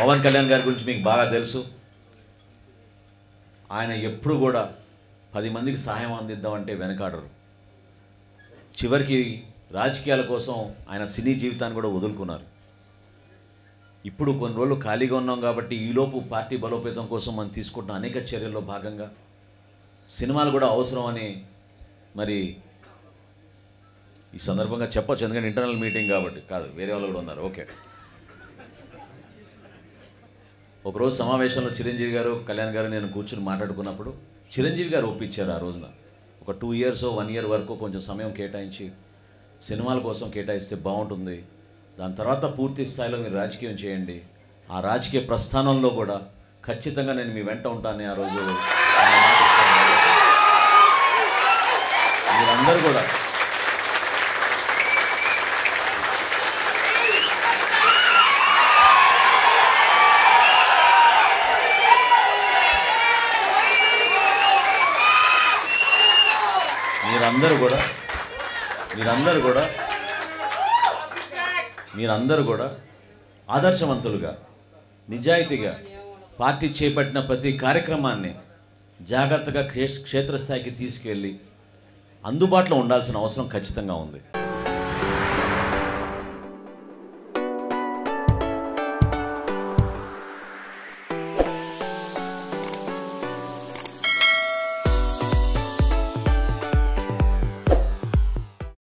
పవన్ కళ్యాణ్ గారి గురించి మీకు బాగా తెలుసు. ఆయన ఎప్పుడు కూడా 10 మందికి సహాయం అందిద్దామంటే వెనకాడరు. చివరికి రాజకీయాల కోసం ఆయన సినీ జీవితాన్ని కూడా వదులుకున్నారు. ఇప్పుడు కొన్ని రోజులు ఖాళీగా ఉన్నాం కాబట్టి ఈలోపు పార్టీ బలోపేతం కోసం మనం తీసుకుంటున్న అనేక చర్యల్లో భాగంగా సినిమాలు కూడా అవసరం అని మరి ఈ సందర్భంగా చెప్పొచ్చు. ఎందుకంటే ఇంటర్నల్ మీటింగ్ కాబట్టి కాదు, వేరే వాళ్ళు కూడా ఉన్నారు. ఓకే. ఒకరోజు సమావేశంలో చిరంజీవి గారు, కళ్యాణ్ గారు నేను కూర్చుని మాట్లాడుకున్నప్పుడు చిరంజీవి గారు ఒప్పించారు. ఆ రోజున ఒక 2 years 1 year వరకు కొంచెం సమయం కేటాయించి సినిమాల కోసం కేటాయిస్తే బాగుంటుంది, దాని తర్వాత పూర్తి స్థాయిలో మీరు రాజకీయం చేయండి, ఆ రాజకీయ ప్రస్థానంలో కూడా ఖచ్చితంగా నేను మీ వెంట ఉంటానని ఆ రోజు మీరందరూ కూడా మీరందరూ కూడా ఆదర్శవంతులుగా నిజాయితీగా పార్టీ చేపట్టిన ప్రతి కార్యక్రమాన్ని జాగ్రత్తగా క్షేత్రస్థాయికి తీసుకెళ్ళి అందుబాటులో ఉండాల్సిన అవసరం ఖచ్చితంగా ఉంది.